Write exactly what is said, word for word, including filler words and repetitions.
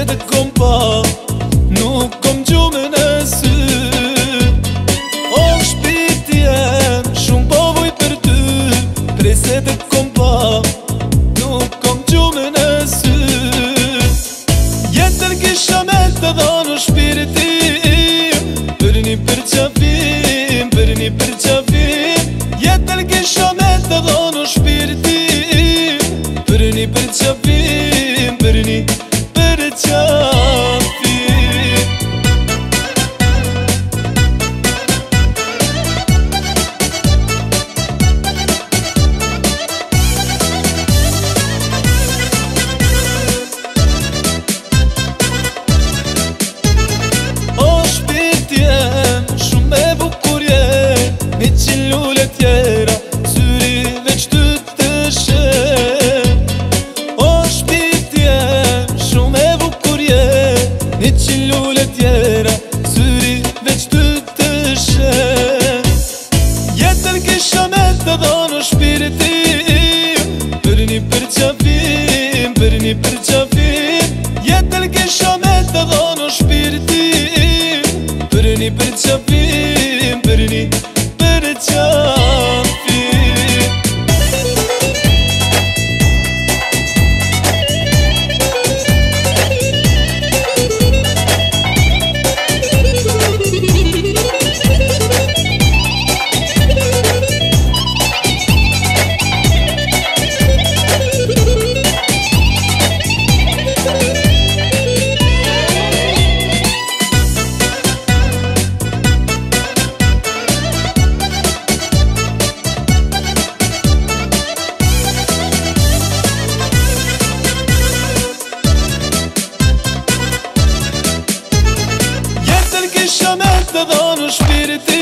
dhe kom pa, nuk kom gjumë në sy. O shpirti jem, shumë po vuj për ty, prese dhe kom pa, nuk kom gjumë në sy. Jetër kisha me të dhonu shpirti im, për një përqafim, për një përqafim. Jetër kisha me të dhonu shpirti im, për një përqafim, për një përqafim. O shpirti jem, shumë e bukur je, me qin lule tjera, syri veç ty të shen. O shpirti jem, shumë e bukur je, me qin lule tjera, syri veç ty të shen. Jetër kisha me të dhonu shpirti im, për një përqafim, për një përqafim. Jetër kisha me të dhonu shpirti im, për një përqafim, për një përqafim. Kisha me të dhonu shpirti